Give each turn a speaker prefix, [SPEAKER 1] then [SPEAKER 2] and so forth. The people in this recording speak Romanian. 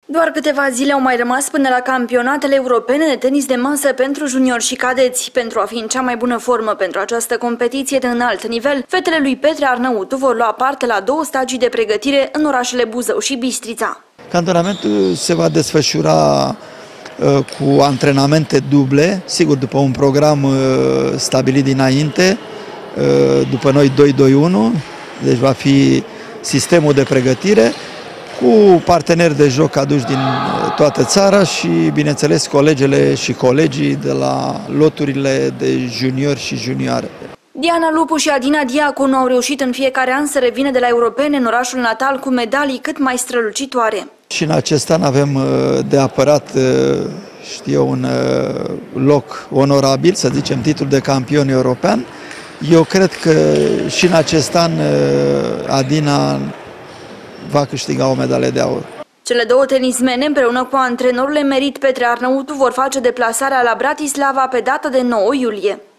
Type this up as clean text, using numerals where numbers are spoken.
[SPEAKER 1] Doar câteva zile au mai rămas până la campionatele europene de tenis de masă pentru juniori și cadeți. Pentru a fi în cea mai bună formă pentru această competiție de înalt nivel, fetele lui Petre Arnăutu vor lua parte la 2 stagii de pregătire în orașele Buzău și Bistrița.
[SPEAKER 2] Cantonamentul se va desfășura cu antrenamente duble, sigur după un program stabilit dinainte, după noi 2-2-1, deci va fi sistemul de pregătire, cu parteneri de joc aduși din toată țara și, bineînțeles, colegele și colegii de la loturile de juniori și junioare.
[SPEAKER 1] Diana Lupu și Adina Diaconu au reușit în fiecare an să revină de la europene în orașul natal cu medalii cât mai strălucitoare.
[SPEAKER 2] Și în acest an avem de apărat, un loc onorabil, să zicem, titlul de campion european. Eu cred că și în acest an Adina va câștiga o medalie de aur.
[SPEAKER 1] Cele 2 tenismene, împreună cu antrenorul emerit Petre Arnăutu, vor face deplasarea la Bratislava pe data de 9 iulie.